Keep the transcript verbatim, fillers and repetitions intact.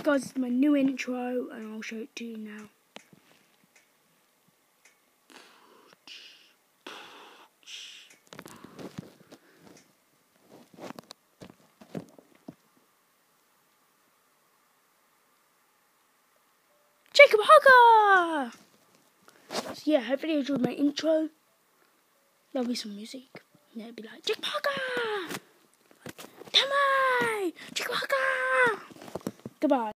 guys, it's my new intro, and I'll show it to you now. Jacob Hugger! So yeah, hopefully you enjoyed my intro. There'll be some music. And it'll be like, Jacob Hugger! Like, Tammy! Jacob Hugger! Goodbye.